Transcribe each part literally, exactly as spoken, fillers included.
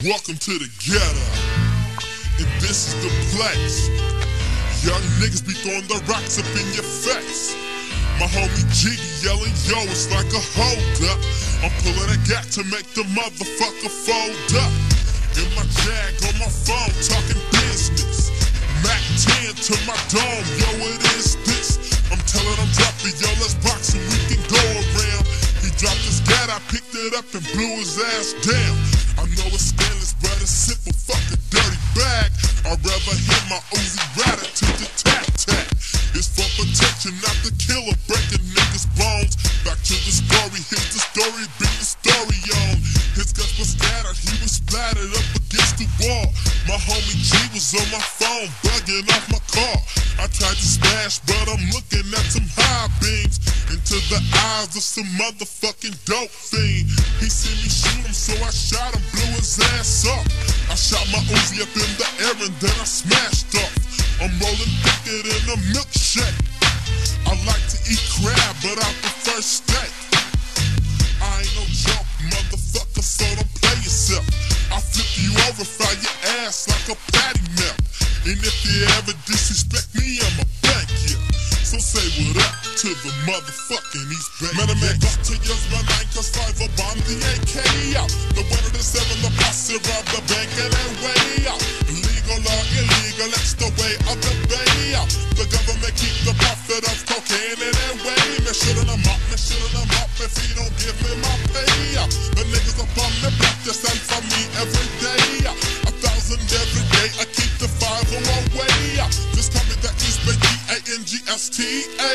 Welcome to the ghetto, and this is the place. Young niggas be throwing the rocks up in your face. My homie G yelling, yo, it's like a hold up. I'm pulling a gap to make the motherfucker fold up. In my jag on my phone, talking business. Mac ten to my dome, yo, it is this. I'm telling him, drop it, yo, let's box and we can go around. He dropped his gat, I picked it up and blew his ass down. I know it's stainless, but it's simple, fuck a dirty bag. I'd rather hit my Uzi Ratter to the tat-tat. It's for protection, not the killer, breaking niggas' bones. Back to the story, here's the story, bring the story on. His guts were scattered, he was splattered up against the wall. My homie G was on my phone, bugging off my car. I tried to smash, but I'm looking at some high beams into the eyes of some motherfucking dope fiend. He seen me shoot him, so I shot him, blew his ass up. I shot my Uzi up in the air and then I smashed off. I'm rolling thicker than a milkshake. I like to eat crab, but I prefer steak. I ain't no joke, motherfucker, so don't play yourself. I flip you over, fry your ass like a patty melt. And if you ever disrespect me, I'ma bank you. So say what up to the motherfucking East Bay. Man, I make up to use my nine, cause five will bomb the A K out. The one of the seven, the posse rob the bank and then way out. Illegal or illegal, that's the way of the bay out. The government keep the profit of cocaine in their way. Man, shouldn't I'm up, man, shouldn't I'm up if he don't give me my pay out. The niggas up on the block, they stand for me every day. A thousand every day, I keep the five on my way out. Just call me the East Bay, D A N G S T A.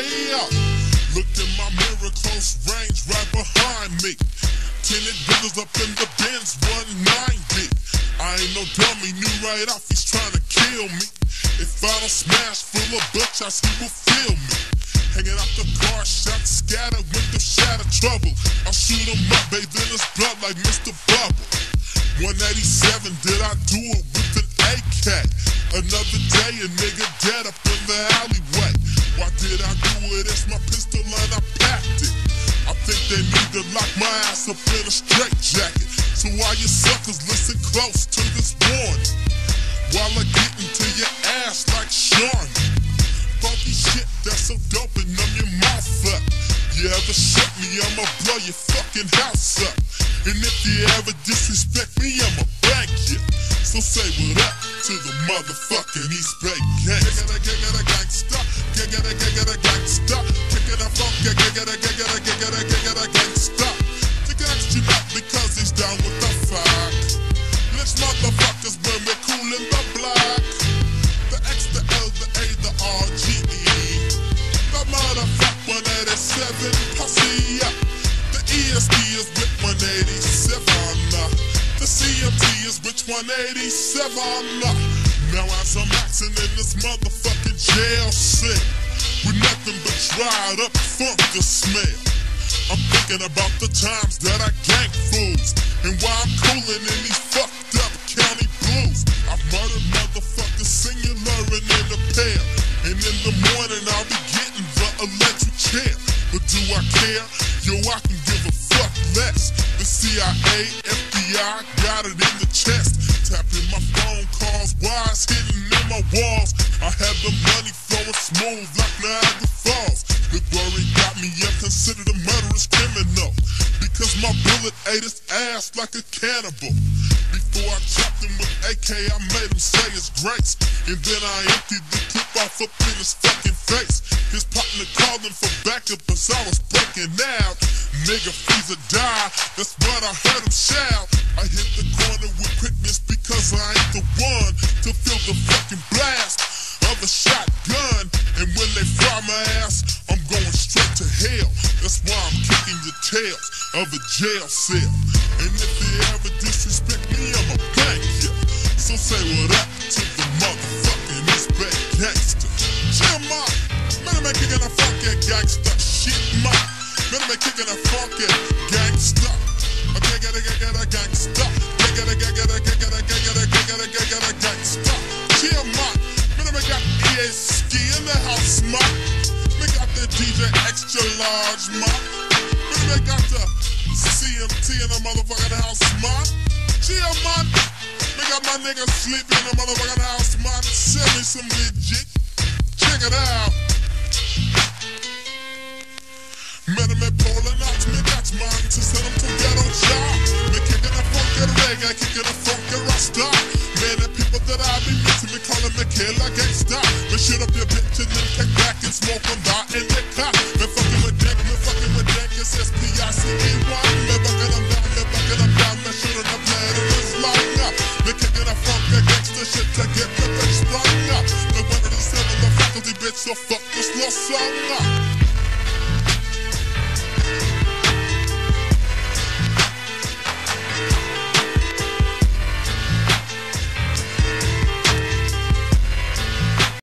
Look in my mirror, close range, right behind me. Tinted windows up in the Benz, one ninety. I ain't no dummy, knew right off he's trying to kill me. If I don't smash full of butchers, he will feel me. Hanging out the car, shot scattered, window shatter trouble. I'll shoot him up, bathe in his blood like Mister Bubble. one eighty-seven, did I do it with an A K? Another day, a nigga dead up in the alleyway. Why did I do it? It's my pistol and I packed it. I think they need to lock my ass up in a straitjacket. So why you suckers listen close to this warning? While I get into your ass like Sean. Funky shit that's so dope and numb your mouth up. You ever shut me, I'ma blow your fucking house up. And if you ever disrespect me, I'ma bank you. So say what up to the motherfucking East Bay Gangsta. Giggada gangsta, giggada giggada gangsta, kicking a funk, giggada giggada giggada giggada gangsta. The gangsta not because he's down with the fuck. Let's motherfuckers when we're cool in the block. The X, the L, the A, the R, G E. The motherfuck one eighty-seven pussy. The E S D is with one eighty-seven. The C M T is which one eighty-seven. Now as I'm maxing in this motherfucking jail cell with nothing but dried up funk to smell. I'm thinking about the times that I gang fools and why I'm cooling in these fucked up county blues. I've murdered motherfuckers singular and in a pair. And in the morning I'll be getting the electric chair. But do I care? Yo, I can give a fuck less. The C I A, F B I, got it in the chest. Tapping my phone calls, wires hidden in my walls. I had the money flowing smooth like Niagara Falls. The worry got me considered a murderous criminal because my bullet ate his ass like a cannibal. Before I chopped him with A K, I made him say his grace. And then I emptied the clip off up in his fucking face. His partner called him for backup as I was breaking out. Nigga, freeze or die, that's what I heard him shout. I hit the corner with quickness because I ain't the one to feel the fucking blast of a shotgun. And when they fry my ass, I'm going straight to hell. That's why I'm kicking your tails of a jail cell. And if you ever disrespect me, I'ma bank you. So say what up to the motherfucking East Bay Gangsta. Chill, ma. Man, I'm kicking a funky gangsta shit, ma. Man, I'm kicking a funky gangsta. I get a get a gangsta. Get a get a get a get a get a get a gangsta. Chill, ma. Man, I got E A Ski in the house, ma. We got the D J extra large, ma. Man, I got the C M T in the motherfucking house, ma. Chill, man. my niggas sleep in the motherfucking house, man. Send me some legit. Check it out. Men me pulling out me, that's man. To send them to ghetto job. Me kicking a funky reggae, kicking a funky rasta. Man, the people that I be meeting me calling me killer gangsta. Me shoot up your bitch and then kick back and smoke them out in the car. Me fucking with dick, me fucking with dick. It's S P I C E one. Me bucking them down, me bucking them down. Me shooting up land and it's long up. Me kicking a funky gangsta shit to get the bitch sprung up. Me one of these seven, the faculty bitch, so fuck this little song up.